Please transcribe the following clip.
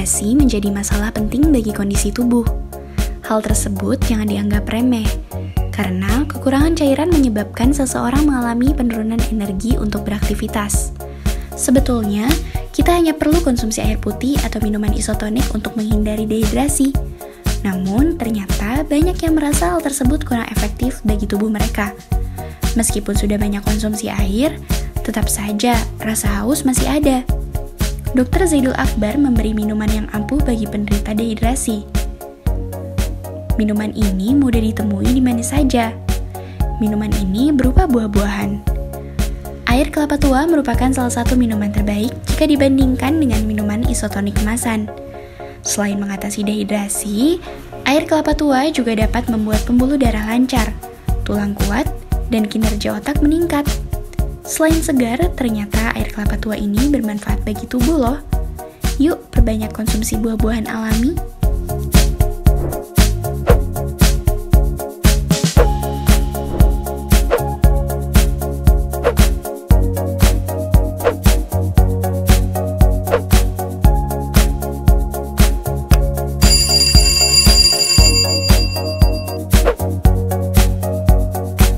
dehidrasi menjadi masalah penting bagi kondisi tubuh. Hal tersebut jangan dianggap remeh, karena kekurangan cairan menyebabkan seseorang mengalami penurunan energi untuk beraktivitas. Sebetulnya, kita hanya perlu konsumsi air putih atau minuman isotonik untuk menghindari dehidrasi. Namun, ternyata banyak yang merasa hal tersebut kurang efektif bagi tubuh mereka. Meskipun sudah banyak konsumsi air, tetap saja rasa haus masih ada. Dr. Zaidul Akbar memberi minuman yang ampuh bagi penderita dehidrasi. Minuman ini mudah ditemui di mana saja. Minuman ini berupa buah-buahan. Air kelapa tua merupakan salah satu minuman terbaik jika dibandingkan dengan minuman isotonik kemasan. Selain mengatasi dehidrasi, air kelapa tua juga dapat membuat pembuluh darah lancar, tulang kuat, dan kinerja otak meningkat. Selain segar, ternyata air kelapa tua ini bermanfaat bagi tubuh loh. Yuk, perbanyak konsumsi buah-buahan alami.